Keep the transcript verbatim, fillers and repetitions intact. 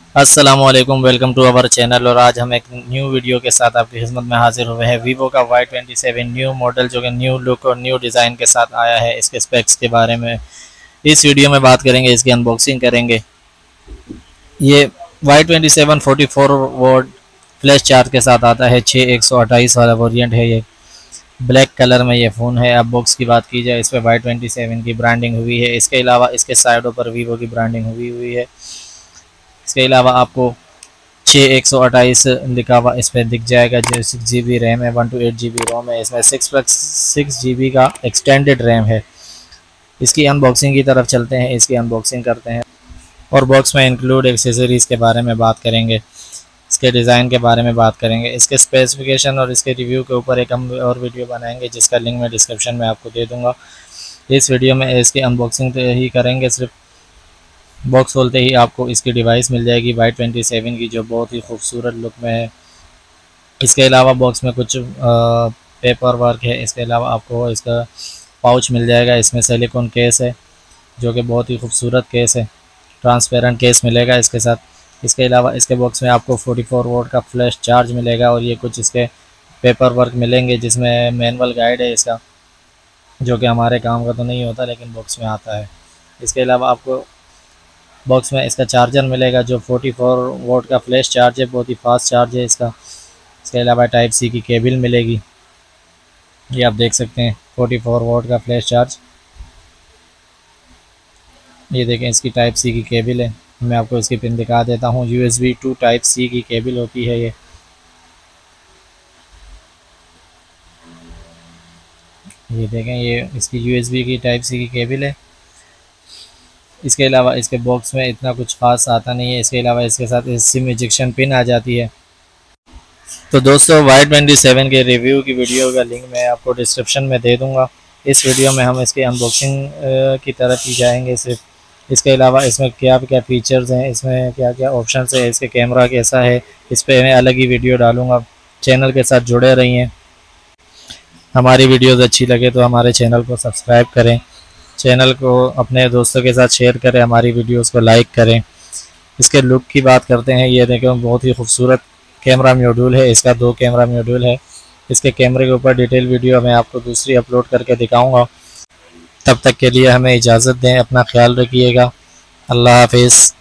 अस्सलामुअलैकुम, welcome to our channel. और आज हम एक न्यू वीडियो के साथ आपकी खिदमत में हाजिर हुए हैं। वीवो का Y twenty seven new model जो कि न्यू लुक और न्यू डिज़ाइन के साथ आया है, इसके स्पेक्स के बारे में इस वीडियो में बात करेंगे, इसकी अनबॉक्सिंग करेंगे। ये Y twenty seven forty four watt flash charge के साथ आता है। छः एक सौ अट्ठाईस वाला वेरिएंट है। ये ब्लैक कलर में ये फ़ोन है। अब बॉक्स की बात की जाए, इस पर वाई ट्वेंटी सेवन की ब्रांडिंग हुई है। इसके अलावा इसके साइडों पर वीवो की ब्रांडिंग हुई हुई है। इसके अलावा आपको छः एक सौ अट्ठाईस लिखा हुआ इस पर दिख जाएगा। जो सिक्स जी बी रैम है, one two eight G B ROM है। इसमें six plus six G B का एक्सटेंडेड रैम है। इसकी अनबॉक्सिंग की तरफ चलते हैं, इसकी अनबॉक्सिंग करते हैं और बॉक्स में इंक्लूड एक्सेसरीज़ के बारे में बात करेंगे, इसके डिज़ाइन के बारे में बात करेंगे, इसके स्पेसिफिकेशन और इसके रिव्यू के ऊपर एक हम और वीडियो बनाएंगे जिसका लिंक मैं डिस्क्रिप्शन में आपको दे दूँगा। इस वीडियो में इसकी अनबॉक्सिंग तो ही करेंगे। सिर्फ बॉक्स खोलते ही आपको इसकी डिवाइस मिल जाएगी वाई ट्वेंटी सेवन की, जो बहुत ही खूबसूरत लुक में है। इसके अलावा बॉक्स में कुछ पेपर वर्क है। इसके अलावा आपको इसका पाउच मिल जाएगा। इसमें सिलिकॉन केस है जो कि बहुत ही खूबसूरत केस है। ट्रांसपेरेंट केस मिलेगा इसके साथ। इसके अलावा इसके बॉक्स में आपको फोर्टी फोर वोट का फ्लैश चार्ज मिलेगा और ये कुछ इसके पेपर वर्क मिलेंगे जिसमें मैनुअल गाइड है इसका, जो कि हमारे काम का तो नहीं होता लेकिन बॉक्स में आता है। इसके अलावा आपको बॉक्स में इसका चार्जर मिलेगा जो फोर्टी फोर वोट का फ्लैश चार्ज है, बहुत ही फास्ट चार्ज है इसका। इसके अलावा टाइप सी की केबल मिलेगी, ये आप देख सकते हैं, फोर्टी फोर वोट का फ्लैश चार्ज। ये देखें, इसकी टाइप सी की केबल है। मैं आपको इसकी पिन दिखा देता हूँ। U S B two type C की केबल होती है ये। ये देखें, ये इसकी यू एस बी की टाइप सी की केबल है। इसके अलावा इसके बॉक्स में इतना कुछ खास आता नहीं है। इसके अलावा इसके साथ सिम इजेक्शन पिन आ जाती है। तो दोस्तों, वाई ट्वेंटी सेवन के रिव्यू की वीडियो का लिंक मैं आपको डिस्क्रिप्शन में दे दूंगा। इस वीडियो में हम इसकी अनबॉक्सिंग की तरफ ही जाएंगे सिर्फ। इसके अलावा इसमें क्या क्या फ़ीचर्स हैं, इसमें क्या क्या ऑप्शन है, इसके कैमरा कैसा है, इस पर मैं अलग ही वीडियो डालूँगा। चैनल के साथ जुड़े रहिए। हमारी वीडियोज़ अच्छी लगे तो हमारे चैनल को सब्सक्राइब करें, चैनल को अपने दोस्तों के साथ शेयर करें, हमारी वीडियोस को लाइक करें। इसके लुक की बात करते हैं। ये देखें, बहुत ही खूबसूरत कैमरा मॉड्यूल है। इसका दो कैमरा मॉड्यूल है। इसके कैमरे के ऊपर डिटेल वीडियो मैं आपको दूसरी अपलोड करके दिखाऊंगा। तब तक के लिए हमें इजाज़त दें। अपना ख्याल रखिएगा। अल्लाह हाफिज़।